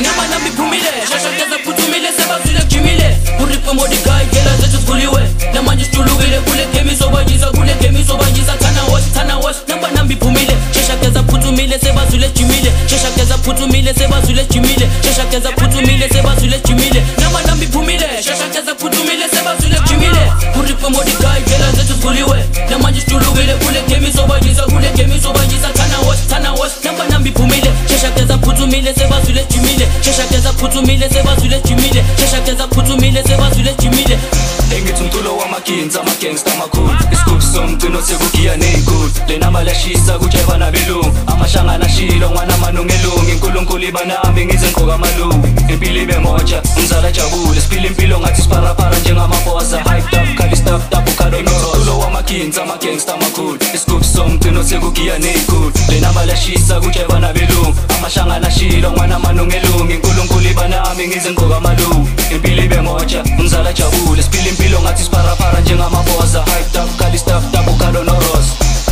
Nama nami phumile shashakeza phuthumile sebazwile jimile uripe modikai gela zethu sivuliwe namanje sijulukile kule game izobanyisa kule game izobanyisa thana wash namba nami phumile shashakeza phuthumile sebazwile jimile shashakeza phuthumile sebazwile jimile shashakeza phuthumile sebazwile jimile nama nami phumile shashakeza phuthumile sebazwile jimile uripe modikai gela zethu sivuliwe namanje sijulukile kule game izobanyisa thana wash namba nami phumile shashakeza phuthumile sebazwile jimile shashakeza phuthumile sebazwile jimile shashakeza phuthumile sebazwile jimile engithi umculo wamaginza amagangster amakhulu isigubhu somgcino sekugiya ney'nkulu le nama lashisa kutsheva nabelungu amashangana shilo ngwana manungelungu inkulunkulu ibanami ngizengqoka amalungu impilo ibe moja umzala jabule siphila impilo ngathi siparapara njengamabosa hyped up khali stuff tapu kadonoro umculo wamaginza amagangster amakhulu isigubhu somgcino sekugiya ney'nkulu le nama lashisa kutsheva nabelungu amashangana shilo ngwana manungelungu inkulunkulu ibanami ngizengqoka amalungu impilo ibe moja umzala jabule siphila impilo ngathi siparapara njengamabosa hyped up khali stuff tapu kadonoros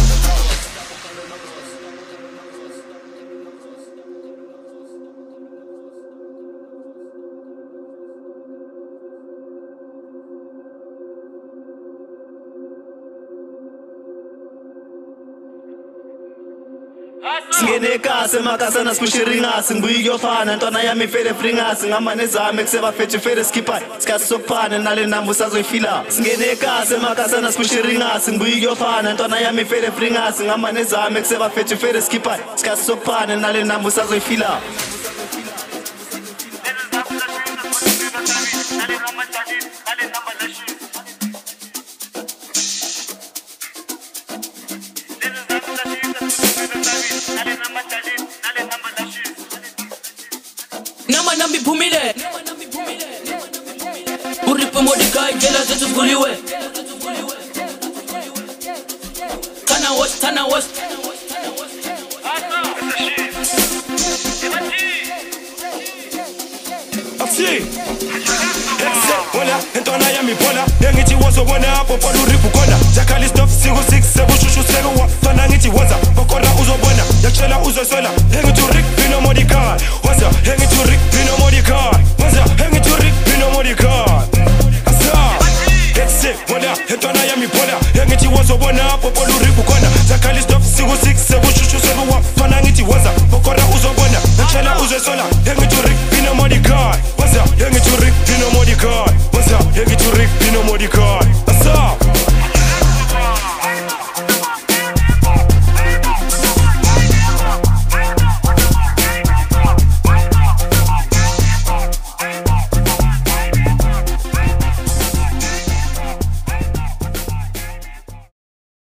Singene kase makasa nasipushiringasi ngibuyi kuyofana ntwana yami ifele fringasi ngamane zami kuseba fethu fele skipper sikhathi sokuphana nale namba usazoyifila singene kase makasa nasipushiringasi ngibuyi kuyofana ntwana yami ifele fringasi ngamane zami kuseba fethu fele skipper sikhathi sokuphana nale namba usazoyifila nama nami phumile uripe modikai gela zethu sivuliwe thana wash Bona entwana yami bona engithi wozobona popola uripu kona jakhali stuff siku 6 sebushushu sekuwa fana ngithi woza kokona uzobona yakutshela uzosola engithi Rick Pino Modikai woza engithi Rick Pino Modikai woza engithi Rick Pino Modikai asa bona entwana yami bona engithi wozobona popola uripu